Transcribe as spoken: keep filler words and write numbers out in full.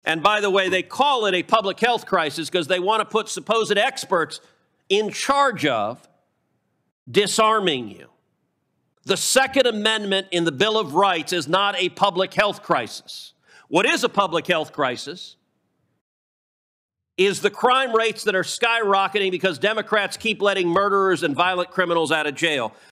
And by the way, they call it a public health crisis because they want to put supposed experts in charge of disarming you. The Second Amendment in the Bill of Rights is not a public health crisis. What is a public health crisis is the crime rates that are skyrocketing because Democrats keep letting murderers and violent criminals out of jail.